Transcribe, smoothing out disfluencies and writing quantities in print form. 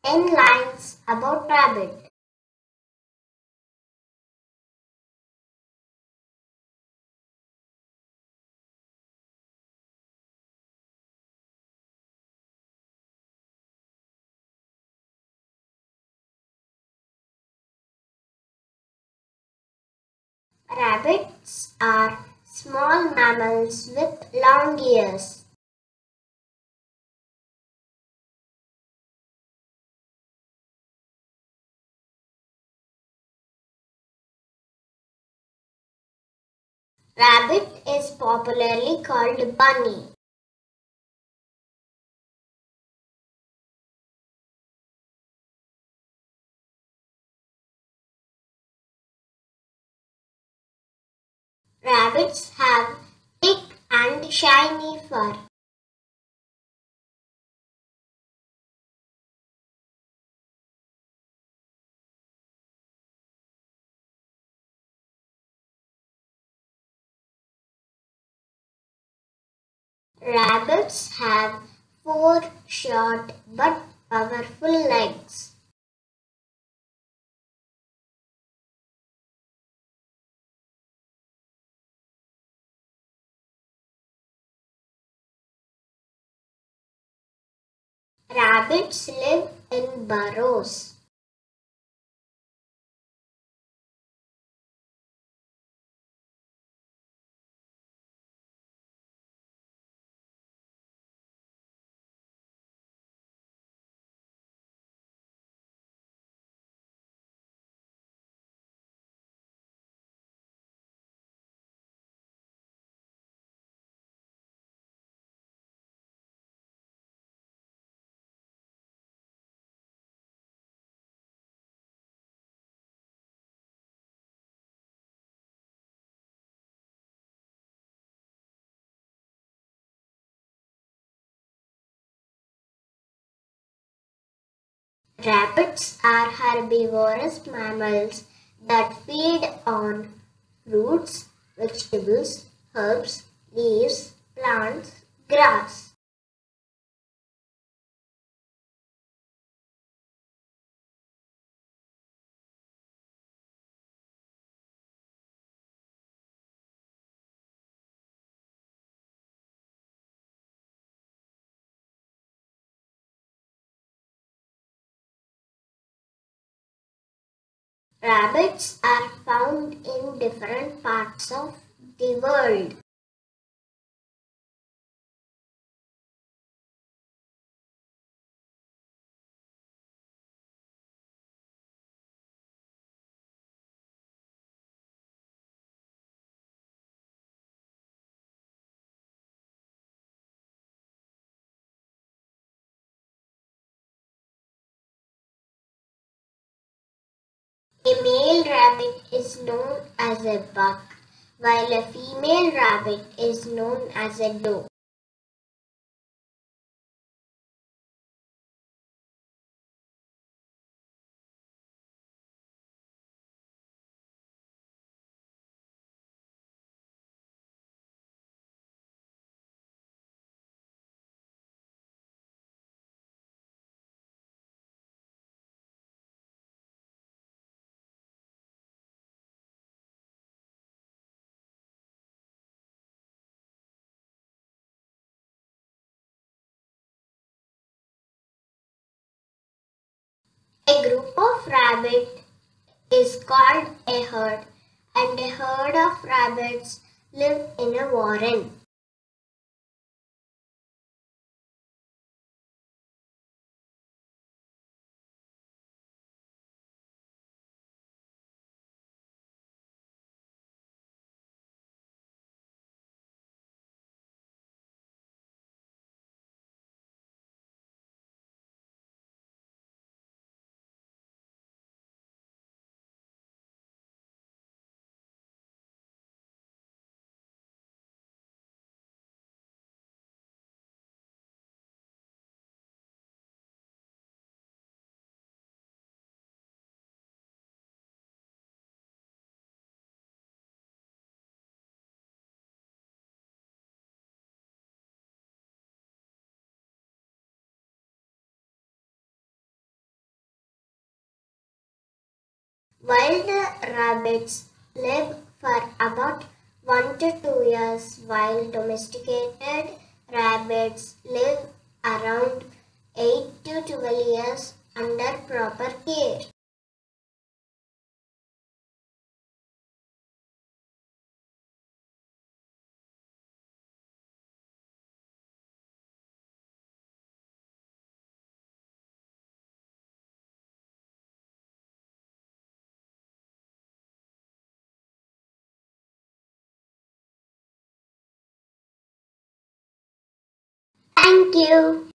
10 lines about rabbit. Rabbits are small mammals with long ears. Rabbit is popularly called bunny. Rabbits have thick and shiny fur. Rabbits have 4 short but powerful legs. Rabbits live in burrows. Rabbits are herbivorous mammals that feed on fruits, vegetables, herbs, leaves, plants, grass. Rabbits are found in different parts of the world. A male rabbit is known as a buck, while a female rabbit is known as a doe. A group of rabbits is called a herd, and a herd of rabbits live in a warren. Wild rabbits live for about 1 to 2 years, while domesticated rabbits live around 8 to 12 years under proper care. Thank you.